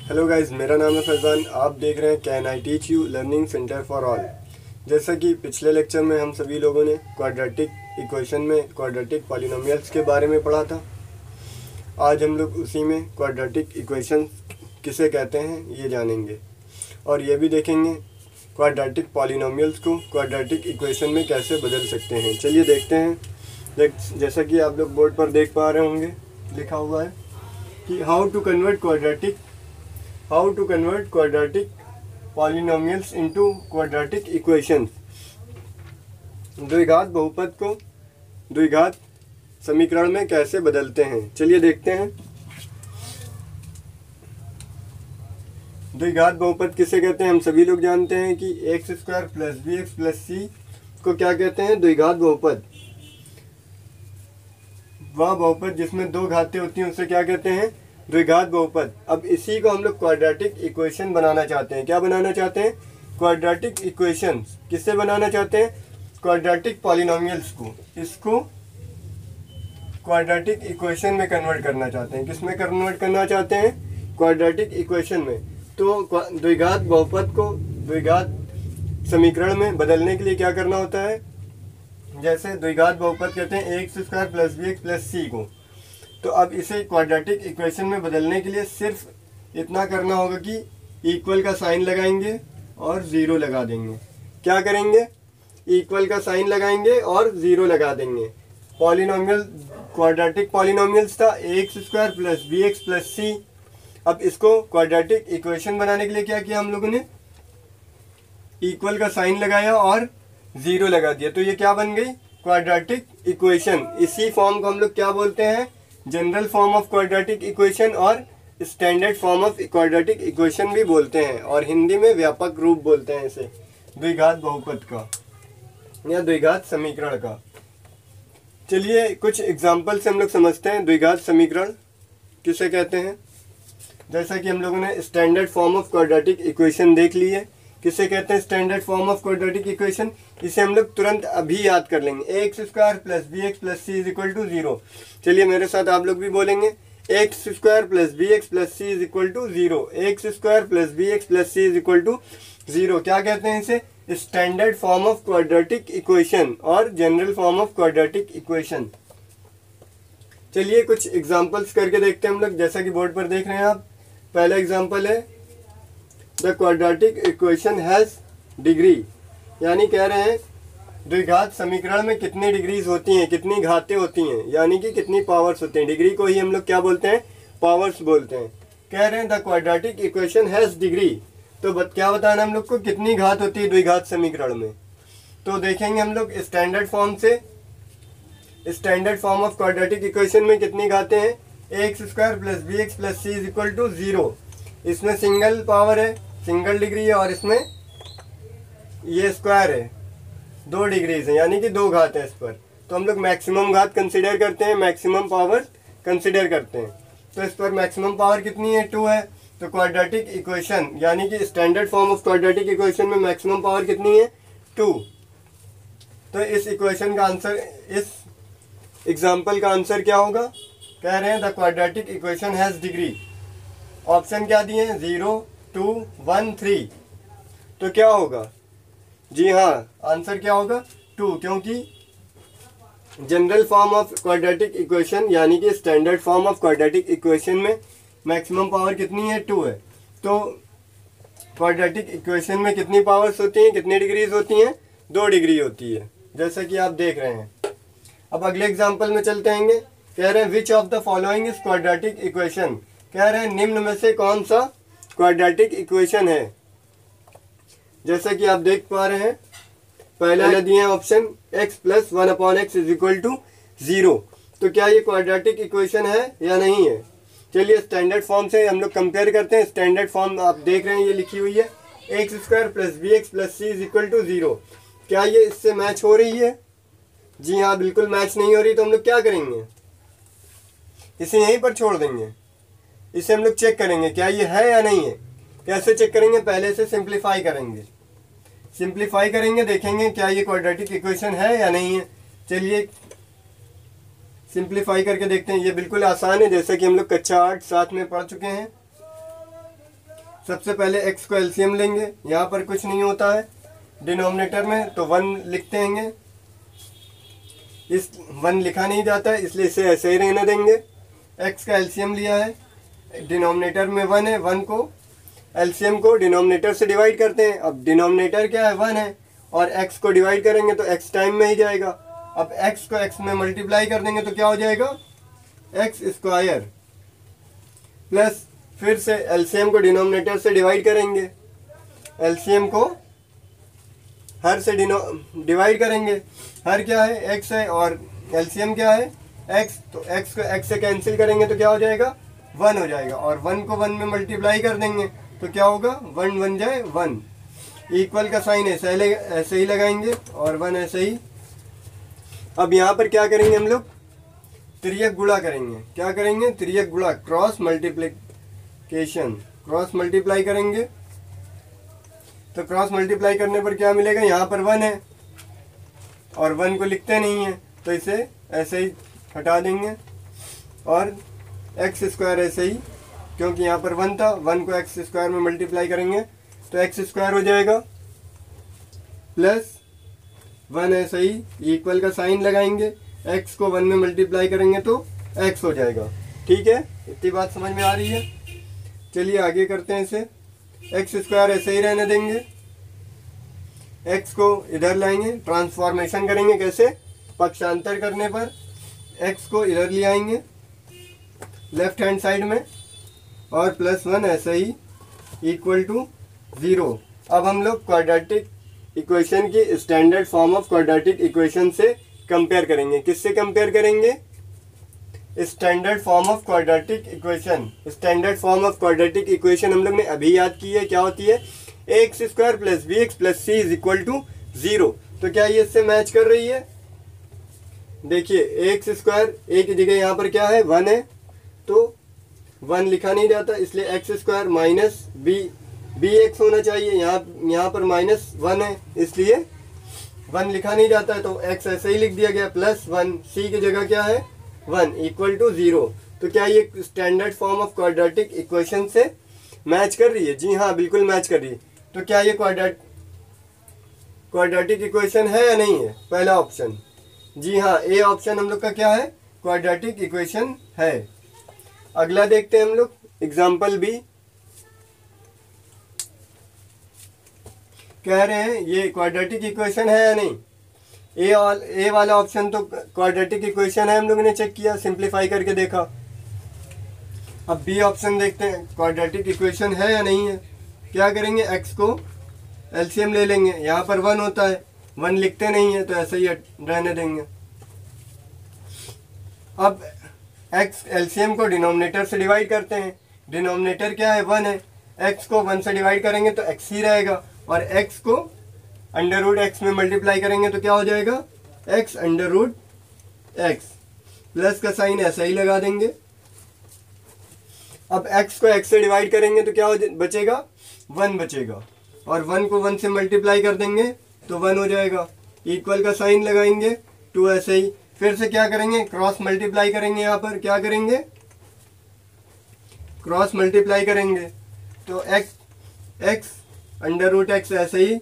Hello guys, मेरा नाम है फैज़ान। आप देख रहे हैं can I teach you learning centre for all. जैसा कि पिछले लेक्चर में हम सभी लोगों ने क्वाड्रेटिक इक्वेशन में क्वाड्रेटिक पॉलिनोमियल्स के बारे में पढ़ा था। आज हम लोग उसी में क्वाड्रेटिक इक्वेशन किसे कहते हैं ये जानेंगे और ये भी देखेंगे क्वाड्रेटिक पॉलिनोमियल्स को क्वाड्रेटिक इक्वेशन में कैसे बदल सकते हैं। चलिए देखते हैं। जैसा कि आप लोग बोर्ड पर देख पा रहे होंगे, लिखा हुआ है कि how to convert quadratic polynomials into quadratic equations. द्विघात बहुपद को द्विघात समीकरण में कैसे बदलते हैं, चलिए देखते हैं। द्विघात बहुपद किसे कहते हैं? हम सभी लोग जानते हैं कि X square plus B x plus C को क्या कहते हैं? द्विघात बहुपद। वह बहुपद जिसमें दो घातें होती हैं उसे क्या कहते हैं? द्विघात बहुपद। अब इसी को हम लोग क्वाड्रेटिक इक्वेशन बनाना चाहते हैं। क्या बनाना चाहते हैं? Quadratic equation. किससे बनाना चाहते हैं? क्वाड्रेटिक पॉलिनोमियल्स को। इसको क्वाड्रेटिक इक्वेशन में कन्वर्ट करना चाहते हैं। किस में कन्वर्ट करना चाहते हैं? क्वाड्रेटिक इक्वेशन में। तो द्विघात बहुपद को द्विघात समीकरण में बदलने के लिए क्या करना होता है? जैसे द्विघात बहुपद कहते हैं x square plus B x plus C को। तो अब इसे क्वाड्रेटिक इक्वेशन में बदलने के लिए सिर्फ इतना करना होगा कि इक्वल का साइन लगाएंगे और ज़ीरो लगा देंगे। क्या करेंगे? इक्वल का साइन लगाएंगे और ज़ीरो लगा देंगे। पॉलिनोमियल क्वाड्रेटिक पॉलिनोमियल्स था X square plus B x plus C. अब इसको क्वाड्रेटिक इक्वेशन बनाने के लिए क्या किया हम लोगों ने? इक्वल का साइन लगाया और ज़ीरो लगा दिया। तो ये क्या बन गई? Quadratic equation. इसी फॉर्म को हम लोग क्या बोलते हैं? General form of quadratic equation और standard form of quadratic equation भी बोलते हैं, और हिंदी में व्यापक रूप बोलते हैं इसे, द्विघात बहुपद का या द्विघात समीकरण का। चलिए कुछ एग्जाम्पल से हम लोग समझते हैं द्विघात समीकरण किसे कहते हैं। जैसा कि हम लोगों ने standard form of quadratic equation देख ली है। किसे कहते हैं standard form of quadratic equation? इसे हम लोग तुरंत अभी याद कर लेंगे। X square plus B x plus C is equal to zero. चलिए मेरे साथ आप लोग भी बोलेंगे, X square plus B x plus C is equal to zero. X square plus B x plus C is equal to zero. क्या कहते हैं इसे? Standard form of quadratic equation और general form of quadratic equation. चलिए कुछ examples करके देखते हैं हम लोग, जैसा कि बोर्ड पर देख रहे हैं आप। पहला एग्जाम्पल है the quadratic equation has degree, यानी कह रहे हैं द्विघात समीकरण में कितनी डिग्रीज होती हैं, कितनी घातें होती हैं, यानी कि कितनी पावर्स होती हैं। डिग्री को ही हम लोग क्या बोलते हैं? पावर्स बोलते हैं। कह रहे हैं the quadratic equation has degree. तो क्या बताना हम लोग को? कितनी घात होती है द्विघात समीकरण में। तो देखेंगे हम लोग स्टैंडर्ड फॉर्म से। Standard form of quadratic equation में कितनी घातें हैं? X square plus B x plus C is equal to zero. इसमें सिंगल पावर है, सिंगल डिग्री है, और इसमें ये स्क्वायर है, दो डिग्रीज है, यानी कि दो घात है इस पर। तो हम लोग मैक्सिमम घात कंसीडर करते हैं, मैक्सिमम पावर कंसीडर करते हैं। तो इस पर मैक्सिमम पावर कितनी है? 2 है। तो क्वाड्रेटिक इक्वेशन यानी कि standard form of quadratic equation में मैक्सिमम पावर कितनी है? 2। तो इस इक्वेशन का आंसर, इस एग्जाम्पल का आंसर क्या होगा? कह रहे हैं the quadratic equation has degree. Option क्या दिए हैं? 0, 2, 1, 3। तो क्या होगा? जी हाँ, आंसर क्या होगा? 2, क्योंकि general form of quadratic equation यानी कि standard form of quadratic equation में मैक्सिमम पावर कितनी है? 2 है। तो क्वाड्रेटिक इक्वेशन में कितनी पावर्स होती हैं, कितनी डिग्रीज होती हैं? 2 डिग्री होती है, जैसा कि आप देख रहे हैं। अब अगले एग्जाम्पल में चलते हैं। कह रहे हैं which of the following is quadratic equation. कह रहे हैं निम्न में से कौन सा क्वाड्रेटिक इक्वेशन है। जैसा कि आप देख पा रहे हैं, पहला दिए हैं option x plus 1/x is equal to 0। तो क्या ये क्वाड्रेटिक इक्वेशन है या नहीं है? चलिए स्टैंडर्ड फॉर्म से हम लोग कंपेयर करते हैं। स्टैंडर्ड फॉर्म आप देख रहे हैं, ये लिखी हुई है x square plus B x plus C is equal to 0। क्या ये इससे मैच हो रही है? जी हाँ, बिल्कुल मैच नहीं हो रही। तो हम लोग क्या करेंगे? इसे यहीं पर छोड़ देंगे। इसे हम लोग चेक करेंगे क्या ये है या नहीं है। कैसे चेक करेंगे? पहले से सिंप्लीफाई करेंगे। सिंप्लीफाई करेंगे, देखेंगे क्या ये क्वाड्रेटिक इक्वेशन है या नहीं है। चलिए सिंप्लीफाई करके देखते हैं। ये बिल्कुल आसान है, जैसा कि हम लोग कक्षा 8 साथ में पढ़ चुके हैं। सबसे पहले x को एलसीएम लेंगे, यहाँ पर कुछ नहीं होता है डिनोमिनेटर में, तो 1 लिखते हैं। इस 1 लिखा नहीं जाता है इसलिए इसे ऐसे ही रहने देंगे। x का एलसीएम लिया है, डिनोमिनेटर में 1 है, 1 को एलसीएम को डिनोमिनेटर से डिवाइड करते हैं। अब डिनोमिनेटर क्या है, 1 है, और x को डिवाइड करेंगे तो x टाइम में ही जाएगा। अब x को x में मल्टीप्लाई कर देंगे तो क्या हो जाएगा, x स्क्वायर, प्लस फिर से एलसीएम को डिनोमिनेटर से डिवाइड करेंगे, एलसीएम को हर से डिवाइड करेंगे। हर क्या है, x है, और एलसीएम क्या है, x, तो x को x से कैंसिल करेंगे तो क्या हो जाएगा, 1 हो जाएगा, और 1 को 1 में मल्टीप्लाई कर देंगे तो क्या होगा, 1 बन जाए 1। इक्वल का साइन ऐसे ही लगाएंगे और 1 ऐसे ही। अब यहाँ पर क्या करेंगे हम लोग, त्रियक गुणा करेंगे। क्या करेंगे, त्रियक गुणा, क्रॉस मल्टीप्लिकेशन, क्रॉस मल्टीप्लाई करेंगे। तो क्रॉस मल्टीप्लाई करने पर क्या मिलेगा, यहाँ पर 1 है और 1 को लिखते नहीं है तो इसे ऐसे ही हटा देंगे, और एक्स स्क्वायर ऐसे ही, क्योंकि यहाँ पर 1 था, 1 को एक्स स्क्वायर में मल्टीप्लाई करेंगे तो एक्स स्क्वायर हो जाएगा, प्लस 1 ऐसे ही, इक्वल का साइन लगाएंगे, x को 1 में मल्टीप्लाई करेंगे तो x हो जाएगा। ठीक है, इतनी बात समझ में आ रही है। चलिए आगे करते हैं इसे। एक्स स्क्वायर ऐसे ही रहने देंगे, x को इधर लाएंगे, ट्रांसफॉर्मेशन करेंगे। कैसे, पक्षांतर करने पर x को इधर ले आएंगे लेफ्ट हैंड साइड में, और +1 ऐसे ही इक्वल टू 0। अब हम लोग क्वाड्रेटिक इक्वेशन की standard form of quadratic equation से कंपेयर करेंगे। किससे कंपेयर करेंगे, standard form of quadratic equation. Standard form of quadratic equation हम लोग ने अभी याद की है, क्या होती है, ax square plus bx plus c is equal to 0। तो क्या ये इससे मैच कर रही है, देखिए ax स्क्वायर, a की जगह यहाँ पर क्या है, 1 है, तो 1 लिखा नहीं जाता इसलिए x square minus b x होना चाहिए, यहाँ पर -1 है इसलिए 1 लिखा नहीं जाता है, तो x ऐसे ही लिख दिया गया, +1, c की जगह क्या है, 1 इक्वल टू 0। तो क्या ये standard form of quadratic equation से मैच कर रही है, जी हाँ बिल्कुल मैच कर रही है। तो क्या ये क्वाड्रेटिक इक्वेशन है या नहीं है, पहला ऑप्शन, जी हाँ, ए ऑप्शन हम लोग का क्या है, क्वाड्रेटिक इक्वेशन है। अगला देखते हैं हम लोग, एग्जाम्पल बी। कह रहे हैं ये क्वाड्रेटिक इक्वेशन है या नहीं, ए वाला ऑप्शन तो क्वाड्रेटिक इक्वेशन है, हम लोगों ने चेक किया, सिंप्लीफाई करके देखा। अब बी ऑप्शन देखते हैं क्वाड्रेटिक इक्वेशन है या नहीं है। क्या करेंगे, एक्स को एलसीएम ले लेंगे, यहाँ पर 1 होता है, 1 लिखते नहीं है तो ऐसे ही रहने देंगे। अब एक्स एलसीएम को डिनोमिनेटर से डिवाइड करते हैं, डिनोमिनेटर क्या है, 1 है, एक्स को 1 से डिवाइड करेंगे तो एक्स ही रहेगा, और x को √x में मल्टीप्लाई करेंगे तो क्या हो जाएगा, x √x, प्लस का साइन ऐसा ही लगा देंगे। अब x को x से डिवाइड करेंगे तो क्या बचेगा, 1 बचेगा, और 1 को 1 से मल्टीप्लाई कर देंगे तो 1 हो जाएगा, इक्वल का साइन लगाएंगे, 2 ऐसे ही। फिर से क्या करेंगे, क्रॉस मल्टीप्लाई करेंगे, यहाँ पर क्या करेंगे, क्रॉस मल्टीप्लाई करेंगे तो x √x ऐसे ही,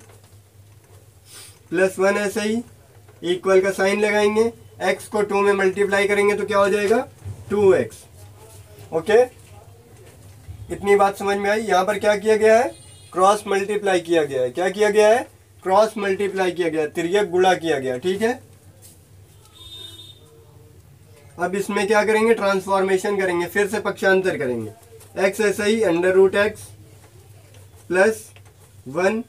+1 ऐसे ही, इक्वल का साइन लगाएंगे, x को 2 में मल्टीप्लाई करेंगे तो क्या हो जाएगा, 2x। ओके, इतनी बात समझ में आई। यहाँ पर क्या किया गया है, क्रॉस मल्टीप्लाई किया गया है। क्या किया गया है, क्रॉस मल्टीप्लाई किया गया, तिर्यक गुणा किया गया। ठीक है, अब इसमें क्या करेंगे, ट्रांसफॉर्मेशन करेंगे, फिर से पक्षांतर करेंगे, x ऐसा ही √x +1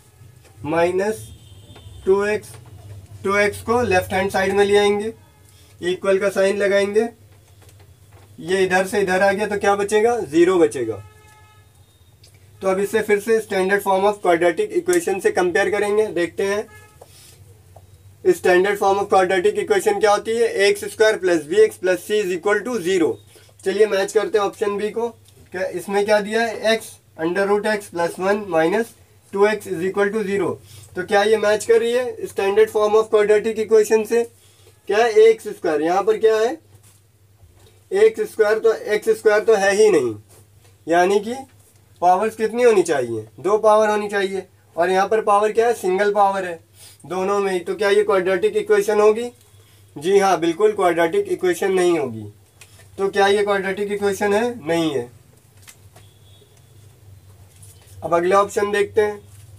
-2x, 2x को लेफ्ट हैंड साइड में ले आएंगे, इक्वल का साइन लगाएंगे, ये इधर से इधर आ गया तो क्या बचेगा, 0 बचेगा। तो अब इससे फिर से standard form of quadratic equation से कंपेयर करेंगे, देखते हैं standard form of quadratic equation क्या होती है, ax square plus bx plus c is equal to 0। चलिए मैच करते हैं ऑप्शन बी को। क्या इसमें क्या दिया है, x √x +1 -2x is equal to 0। तो क्या ये मैच कर रही है standard form of quadratic equation से। क्या है, एक्स स्क्वायर, यहाँ पर क्या है, एक्स स्क्वायर तो है ही नहीं, यानी कि पावर्स कितनी होनी चाहिए, 2 पावर होनी चाहिए, और यहाँ पर पावर क्या है, सिंगल पावर है दोनों में ही। तो क्या ये क्वाड्रेटिक इक्वेशन होगी? जी हाँ, बिल्कुल क्वाड्रेटिक इक्वेशन नहीं होगी। तो क्या ये क्वाड्रेटिक इक्वेशन है? नहीं है। अब अगला ऑप्शन देखते हैं,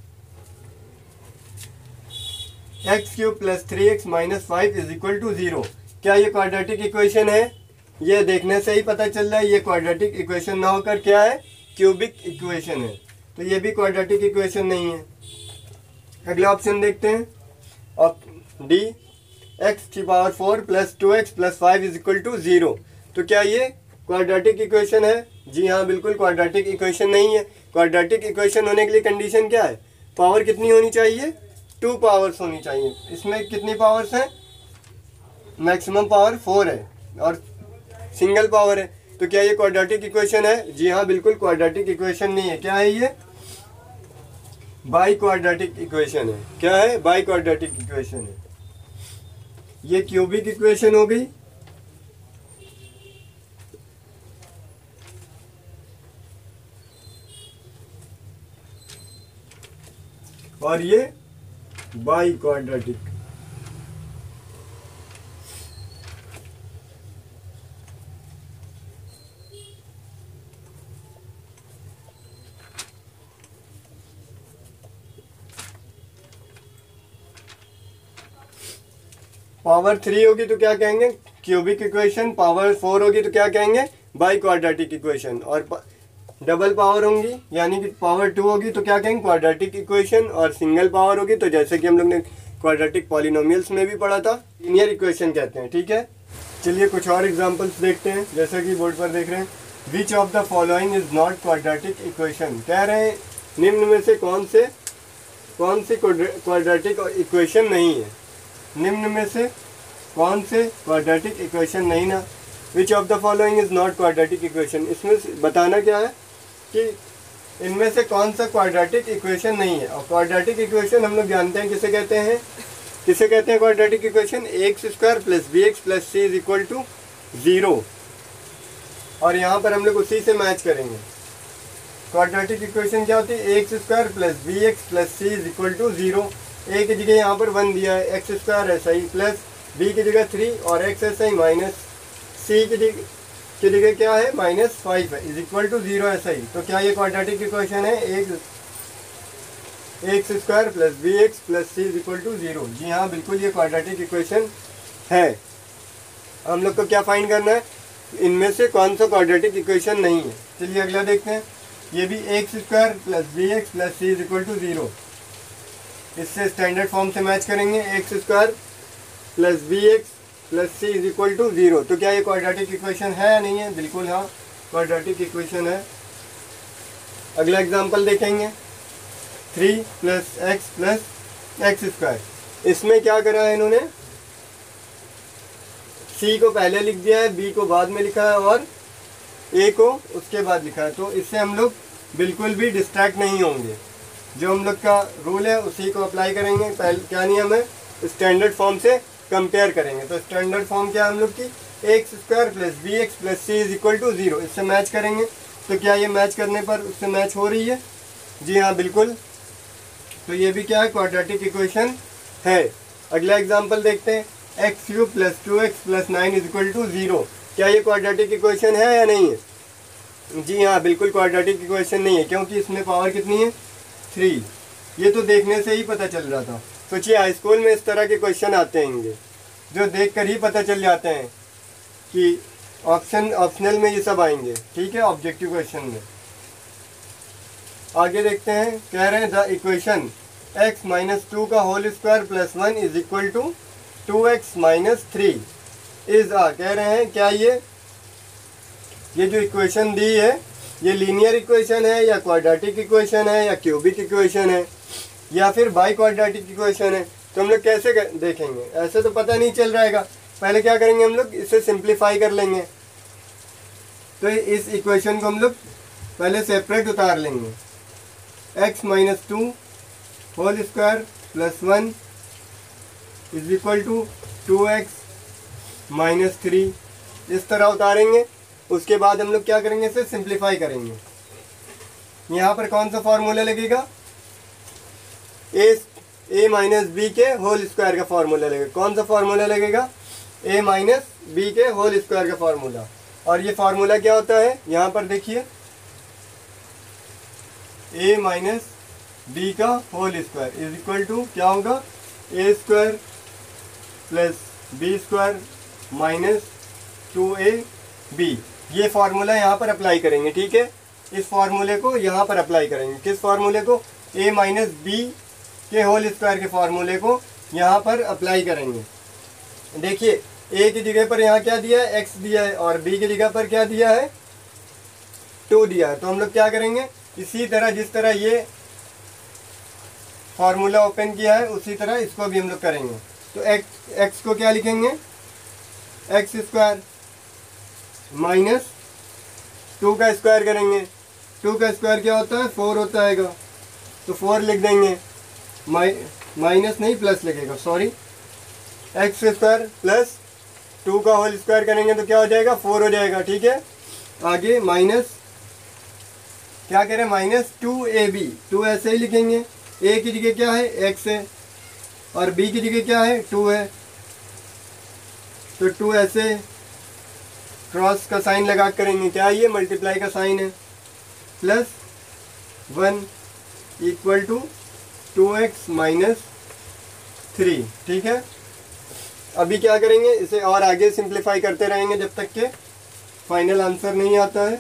x³ + 3x - 5 = 0। क्या ये क्वाड्रेटिक इक्वेशन है? ये देखने से ही पता चल रहा है ये क्वाड्रेटिक इक्वेशन ना होकर क्या है, क्यूबिक इक्वेशन है। तो ये भी क्वाड्रेटिक इक्वेशन नहीं है। अगला ऑप्शन देखते हैं, डी, x⁴ + 2x + 5 = 0। तो क्या ये क्वाड्रेटिक इक्वेशन है? जी हाँ, बिल्कुल क्वाड्रेटिक इक्वेशन नहीं है। क्वाड्रेटिक इक्वेशन होने के लिए कंडीशन क्या है, पावर कितनी होनी चाहिए, 2 पावर्स होनी चाहिए। इसमें कितनी पावर्स हैं, मैक्सिमम पावर 4 है और सिंगल पावर है। तो क्या ये क्वाड्रेटिक इक्वेशन है? जी हाँ, बिल्कुल क्वाड्रेटिक इक्वेशन नहीं है। क्या है ये, बाई क्वाड्रेटिक इक्वेशन है। क्या है, बाई क्वाड्रेटिक इक्वेशन है। ये क्यूबिक इक्वेशन हो गई। और ये बाई क्वाड्रेटिक। पावर 3 होगी तो क्या कहेंगे, क्यूबिक इक्वेशन। पावर 4 होगी तो क्या कहेंगे, बाई क्वाड्रेटिक इक्वेशन। और डबल पावर होंगी यानी कि पावर 2 होगी तो क्या कहेंगे, क्वाड्रेटिक इक्वेशन। और सिंगल पावर होगी तो जैसे कि हम लोग ने क्वाड्रेटिक पॉलिनोमियल्स में भी पढ़ा था, लीनियर इक्वेशन कहते हैं। ठीक है, चलिए कुछ और एग्जांपल्स देखते हैं। जैसा कि बोर्ड पर देख रहे हैं, which of the following is not quadratic equation. कह रहे हैं निम्न में से कौन सी क्वाड्रेटिक इक्वेशन नहीं है। निम्न में से कौन से क्वाड्रेटिक इक्वेशन नहीं ना, which of the following is not quadratic equation. इसमें बताना क्या है कि इनमें से कौन सा क्वाड्रेटिक इक्वेशन नहीं है। और क्वाड्रेटिक इक्वेशन हम लोग जानते हैं किसे कहते हैं, quadratic equation, x² + bx + c = 0। और यहाँ पर हम लोग उसी से मैच करेंगे। क्वाड्रेटिक इक्वेशन क्या होती है, x² + bx + c = 0। a की जगह यहाँ पर 1 दिया है, x² ऐसा ही, प्लस b की जगह 3 और x ऐसा ही, माइनस c की जगह क्या है, -5 है, = 0 ऐसा ही। तो क्या ये क्वाड्रेटिक इक्वेशन है, x² + bx + c = 0। जी हाँ, बिल्कुल ये क्वाड्रेटिक इक्वेशन है। हम लोग को क्या फाइंड करना है, इनमें से कौन सा क्वाड्रेटिक इक्वेशन नहीं है। चलिए अगला देखते हैं, ये भी x² + bx + c = 0। इससे स्टैंडर्ड फॉर्म से मैच करेंगे, x² + bx + c = 0। तो क्या ये क्वाड्रेटिक इक्वेशन है या नहीं है, बिल्कुल हाँ, क्वाड्रेटिक इक्वेशन है। अगला एग्जांपल देखेंगे, 3 + x + x²। इसमें क्या करा है इन्होंने, c को पहले लिख दिया है, b को बाद में लिखा है और a को उसके बाद लिखा है। तो इससे हम लोग बिल्कुल भी डिस्ट्रैक्ट नहीं होंगे। जो हम लोग का रूल है उसी को अप्लाई करेंगे। पहले क्या नियम है, स्टैंडर्ड फॉर्म से कंपेयर करेंगे। तो स्टैंडर्ड फॉर्म क्या है हम लोग की, x² + bx + c = 0। इससे मैच करेंगे। तो क्या ये मैच करने पर उससे मैच हो रही है, जी हाँ बिल्कुल। तो ये भी क्या है, क्वाड्रेटिक इक्वेशन है। अगला एग्जांपल देखते हैं, x³ + 2x + 9 = 0। क्या ये क्वाड्रेटिक इक्वेशन है या नहीं है, जी हाँ बिल्कुल क्वाड्रेटिक इक्वेशन नहीं है, क्योंकि इसमें पावर कितनी है, 3। ये तो देखने से ही पता चल रहा था। सोचिए हाई स्कूल में इस तरह के क्वेश्चन आते होंगे जो देखकर ही पता चल जाते हैं कि ऑप्शनल में ये सब आएंगे। ठीक है, ऑब्जेक्टिव क्वेश्चन में। आगे देखते हैं, कह रहे हैं द इक्वेशन x - 2 का whole square + 1 = 2x - 3 is a. कह रहे हैं क्या ये जो इक्वेशन दी है ये लीनियर इक्वेशन है या क्वाड्रेटिक इक्वेशन है या क्यूबिक इक्वेशन है या फिर बाई क्वाड्रेटिक इक्वेशन है। तो हम लोग कैसे देखेंगे, ऐसे तो पता नहीं चल रहेगा। पहले क्या करेंगे, हम लोग इसे सिंप्लीफाई कर लेंगे। तो इस इक्वेशन को हम लोग पहले सेपरेट उतार लेंगे, x - 2 होल स्क्वायर + 1 = 2x - 3। इस तरह उतारेंगे। उसके बाद हम लोग क्या करेंगे, इसे सिंप्लीफाई करेंगे। यहाँ पर कौन सा फॉर्मूला लगेगा, ए माइनस बी के होल स्क्वायर का फॉर्मूला लगेगा। कौन सा फॉर्मूला लगेगा, ए माइनस बी के होल स्क्वायर का फॉर्मूला। और ये फॉर्मूला क्या होता है, यहाँ पर देखिए, ए माइनस बी का whole square is equal to क्या होगा, a square plus b square minus 2ab। ये फार्मूला यहाँ पर अप्लाई करेंगे, ठीक है। इस फार्मूले को यहाँ पर अप्लाई करेंगे। किस फार्मूले को, a माइनस बी के होल स्क्वायर के फार्मूले को यहाँ पर अप्लाई करेंगे। देखिए a की जगह पर यहाँ क्या दिया है, x दिया है, और b की जगह पर क्या दिया है, 2 दिया है। तो हम लोग क्या करेंगे, इसी तरह जिस तरह ये फार्मूला ओपन किया है उसी तरह इसको भी हम लोग करेंगे। तो x को क्या लिखेंगे, एक्स स्क्वायर माइनस 2 का स्क्वायर करेंगे। 2 का स्क्वायर क्या होता है, 4 होता है, तो 4 लिख देंगे, माइनस नहीं प्लस लगेगा, सॉरी। एक्स स्क्वायर प्लस 2 का होल स्क्वायर करेंगे तो क्या हो जाएगा, 4 हो जाएगा, ठीक है। आगे माइनस क्या करें, माइनस 2ab। 2 ऐसे ही लिखेंगे, a की जगह क्या है, x है, और b की जगह क्या है, 2 है। तो 2 ऐसे क्रॉस का साइन लगा करेंगे, क्या ये मल्टीप्लाई का साइन है, plus 1 equal to 2x minus 3, ठीक है। अभी क्या करेंगे, इसे और आगे सिंप्लीफाई करते रहेंगे जब तक के फाइनल आंसर नहीं आता है।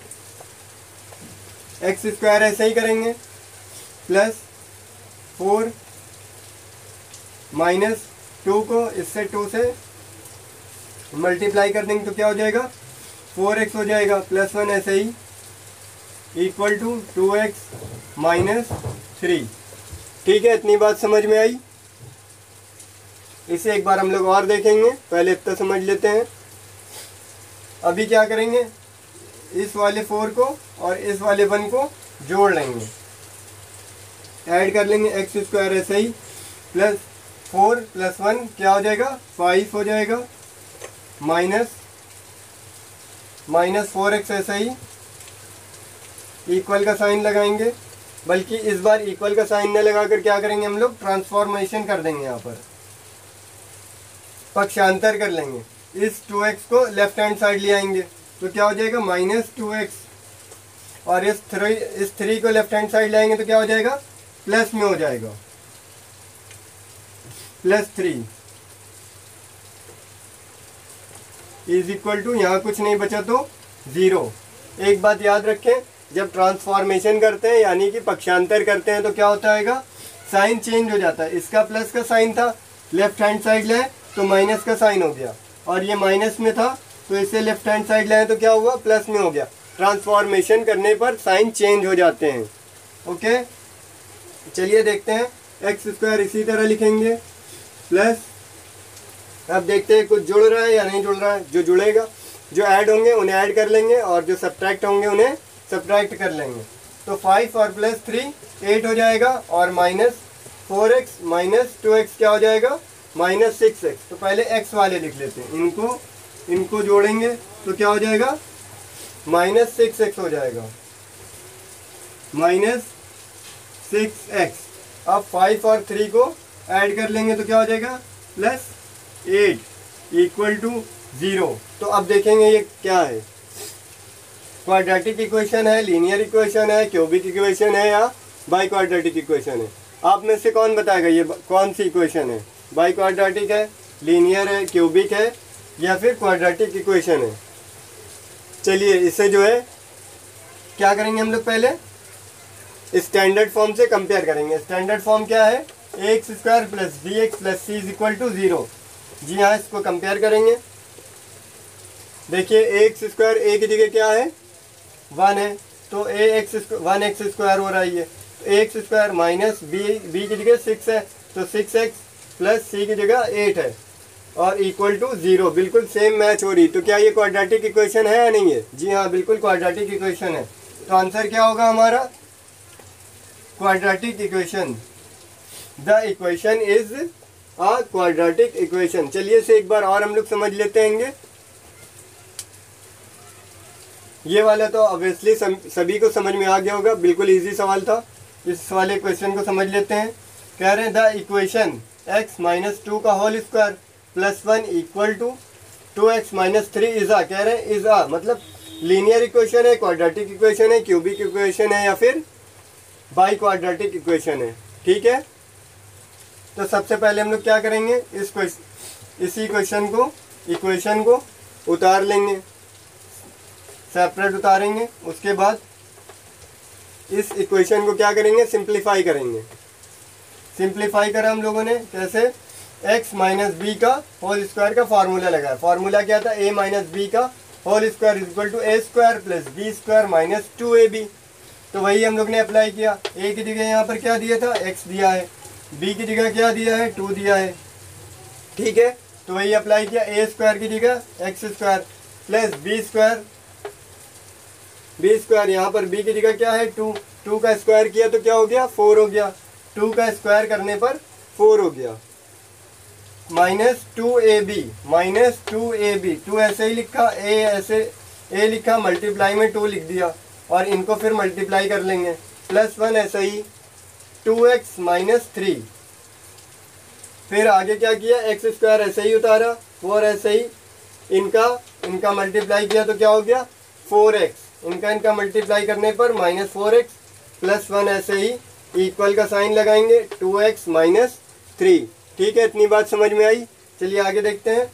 एक्स स्क्वायर ऐसे ही करेंगे, प्लस 4 माइनस 2 को इससे 2 से मल्टीप्लाई कर देंगे तो क्या हो जाएगा, 4x हो जाएगा, प्लस 1 ऐसे ही इक्वल टू 2x माइनस 3, ठीक है। इतनी बात समझ में आई। इसे एक बार हम लोग और देखेंगे, पहले इतना समझ लेते हैं। अभी क्या करेंगे, इस वाले 4 को और इस वाले 1 को जोड़ लेंगे, ऐड कर लेंगे, एक्स स्क्वायर ऐसे ही, प्लस 4 प्लस 1 क्या हो जाएगा, 5 हो जाएगा, माइनस 4x ऐसे ही, इक्वल का साइन लगाएंगे, बल्कि इस बार इक्वल का साइन न लगाकर क्या करेंगे हम लोग, ट्रांसफॉर्मेशन कर देंगे, यहाँ पर पक्षांतर कर लेंगे। इस 2x को लेफ्ट हैंड साइड ले आएंगे तो क्या हो जाएगा, माइनस 2x, और इस 3 को लेफ्ट हैंड साइड लाएंगे तो क्या हो जाएगा, प्लस में हो जाएगा, प्लस 3 इज इक्वल टू, यहाँ कुछ नहीं बचा तो 0। एक बात याद रखें, जब ट्रांसफॉर्मेशन करते हैं यानी कि पक्षांतर करते हैं तो क्या होता है, साइन चेंज हो जाता है। इसका प्लस का साइन था, लेफ्ट हैंड साइड लाए तो माइनस का साइन हो गया, और ये माइनस में था तो इसे लेफ्ट हैंड साइड लाए तो क्या हुआ, प्लस में हो गया। ट्रांसफॉर्मेशन करने पर साइन चेंज हो जाते हैं, ओके। चलिए देखते हैं, एक्स स्क्वायर इसी तरह लिखेंगे, प्लस, अब देखते हैं कुछ जुड़ रहा है या नहीं जुड़ रहा है। जो जुड़ेगा, जो ऐड होंगे उन्हें ऐड कर लेंगे, और जो सब्ट्रैक्ट होंगे उन्हें सब्ट्रैक्ट कर लेंगे। तो 5 और प्लस 3 8 हो जाएगा, और माइनस 4x माइनस 2x क्या हो जाएगा, माइनस 6x। तो पहले x वाले लिख लेते हैं, इनको जोड़ेंगे तो क्या हो जाएगा, माइनस 6x हो जाएगा, माइनस 6x। अब 5 और 3 को ऐड कर लेंगे तो क्या हो जाएगा, प्लस 8 इक्वल टू 0। तो अब देखेंगे ये क्या है, क्वाड्रेटिक इक्वेशन है, लीनियर इक्वेशन है, क्यूबिक इक्वेशन है, या बाई क्वाड्रेटिक इक्वेशन है। आप में से कौन बताएगा ये कौन सी इक्वेशन है, बाई क्वाड्रेटिक है, लीनियर है, क्यूबिक है, या फिर क्वाड्रेटिक इक्वेशन है। चलिए इसे जो है क्या करेंगे हम लोग, पहले स्टैंडर्ड फॉर्म से कंपेयर करेंगे। स्टैंडर्ड फॉर्म क्या है, x square plus B x plus C is equal to 0। जी हाँ, इसको कंपेयर करेंगे। देखिए एक्स स्क्वायर ए की जगह क्या है, 1 है, तो ए एक्स 1x स्क्वायर हो रहा है ये। तो एक्स स्क्वायर माइनस बी की जगह 6 है, तो 6x प्लस सी की जगह 8 है, और इक्वल टू 0। बिल्कुल सेम मैच हो रही। तो क्या ये क्वाड्रेटिक इक्वेशन है या नहीं है? जी हाँ, बिल्कुल क्वाड्रेटिक इक्वेशन है। तो आंसर क्या होगा हमारा, quadratic equation. The equation is a quadratic equation. चलिए इसे एक बार और हम लोग समझ लेते हैं। ये वाला तो ऑब्वियसली सभी को समझ में आ गया होगा, बिल्कुल इजी सवाल था। इस वाले क्वेश्चन को समझ लेते हैं। कह रहे हैं द इक्वेशन x माइनस 2 का whole square plus 1 equal to 2x minus 3 is a, कह रहे हैं इज आ मतलब लीनियर इक्वेशन है, क्वाड्रेटिक इक्वेशन है, क्यूबिक इक्वेशन है या फिर बाई क्वाड्रेटिक इक्वेशन है। ठीक है, तो सबसे पहले हम लोग क्या करेंगे, इसी इक्वेशन को उतार लेंगे, सेपरेट उतारेंगे। उसके बाद इस इक्वेशन को क्या करेंगे, सिंप्लीफाई करेंगे। सिंप्लीफाई करा हम लोगों ने कैसे, x माइनस बी का होल स्क्वायर का फार्मूला लगाया। फार्मूला क्या था, a माइनस बी का whole square equal to a square plus b square minus 2ab। तो वही हम लोग ने अप्लाई किया। a की जगह यहाँ पर क्या दिया था, x दिया है, b की जगह क्या दिया है, 2 दिया है। ठीक है, तो वही अप्लाई किया, ए स्क्वायर की जगह x square plus b square यहाँ पर b की जगह क्या है, 2 का स्क्वायर किया तो क्या हो गया, 4 हो गया। 2 का स्क्वायर करने पर 4 हो गया माइनस 2ab 2 ऐसे ही लिखा, a लिखा, मल्टीप्लाई में 2 लिख दिया और इनको फिर मल्टीप्लाई कर लेंगे। प्लस 1 ऐसे ही 2x माइनस 3। फिर आगे क्या किया, एक्स स्क्वायर ऐसे ही उतारा, 4 ऐसे ही, इनका मल्टीप्लाई किया तो क्या हो गया 4x, इनका मल्टीप्लाई करने पर माइनस 4x प्लस 1 ऐसे ही, इक्वल का साइन लगाएंगे 2x माइनस 3। ठीक है, इतनी बात समझ में आई। चलिए आगे देखते हैं।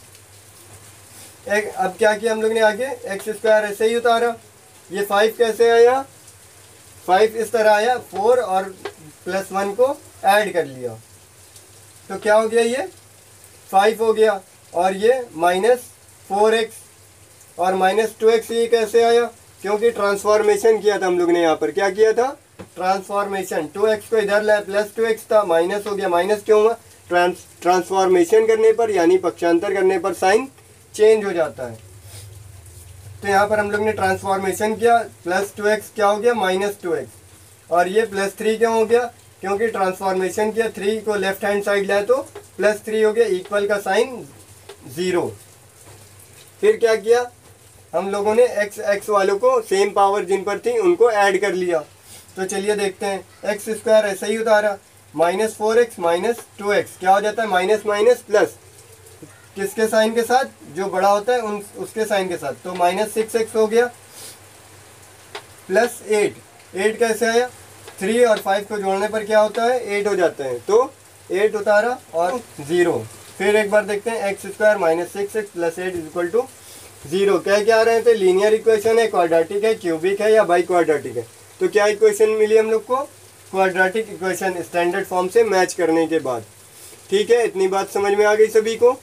अब क्या किया हम लोग ने, आगे एक्स स्क्वायर ऐसे ही उतारा, ये 5 कैसे आया, 5 इस तरह आया, 4 और प्लस 1 को ऐड कर लिया तो क्या हो गया, ये 5 हो गया और ये माइनस 4x और माइनस 2x, ये कैसे आया, क्योंकि ट्रांसफॉर्मेशन किया था हम लोग ने। यहाँ पर क्या किया था, ट्रांसफॉर्मेशन, 2x को इधर लाया, प्लस 2x था, माइनस हो गया। माइनस क्यों हुआ, ट्रांसफॉर्मेशन करने पर यानी पक्षांतर करने पर साइन चेंज हो जाता है। तो यहाँ पर हम लोग ने ट्रांसफॉर्मेशन किया, प्लस 2x क्या हो गया, माइनस 2x और ये प्लस 3 क्यों हो गया, क्योंकि ट्रांसफॉर्मेशन किया, 3 को लेफ्ट हैंड साइड लाया तो प्लस 3 हो गया, इक्वल का साइन 0। फिर क्या किया हम लोगों ने, x वालों को सेम पावर जिन पर थी उनको ऐड कर लिया। तो चलिए देखते हैं, एक्स स्क्वायर ऐसे ही उतारा, माइनस 4x माइनस 2x क्या हो जाता है, माइनस माइनस प्लस, किसके साइन के साथ, जो बड़ा होता है उसके साइन के साथ, तो माइनस 6x हो गया प्लस 8 कैसे आया, 3 और 5 को जोड़ने पर क्या होता है, 8 हो जाते हैं, तो 8 उतारा और 0। फिर एक बार देखते हैं, x square minus 6x plus 8 equal to 0। क्या आ रहे थे, लीनियर इक्वेशन है, क्वाड्रेटिक है, क्यूबिक है या बाई क्वाड्रेटिक है। तो क्या इक्वेशन मिली हम लोग को, क्वाड्रेटिक इक्वेशन स्टैंडर्ड फॉर्म से मैच करने के बाद। ठीक है, इतनी बात समझ में आ गई सभी को।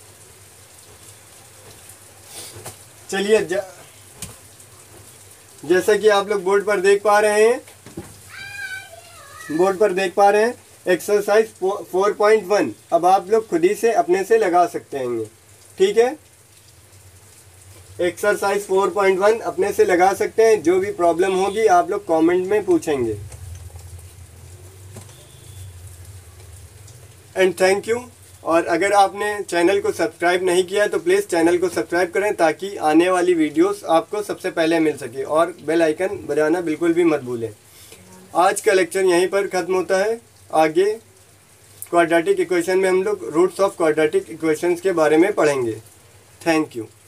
चलिए जैसा कि आप लोग बोर्ड पर देख पा रहे हैं, एक्सरसाइज 4.1 अब आप लोग खुद ही से अपने से लगा सकते हैं। ठीक है, एक्सरसाइज 4.1 अपने से लगा सकते हैं। जो भी प्रॉब्लम होगी आप लोग कमेंट में पूछेंगे। And thank you. और अगर आपने चैनल को सब्सक्राइब नहीं किया तो प्लीज़ चैनल को सब्सक्राइब करें ताकि आने वाली वीडियोस आपको सबसे पहले मिल सके, और बेल आइकन बजाना बिल्कुल भी मत भूलें। आज का लेक्चर यहीं पर ख़त्म होता है। आगे क्वाड्रेटिक इक्वेशन में हम लोग रूट्स ऑफ क्वाड्रेटिक इक्वेशंस के बारे में पढ़ेंगे। Thank you.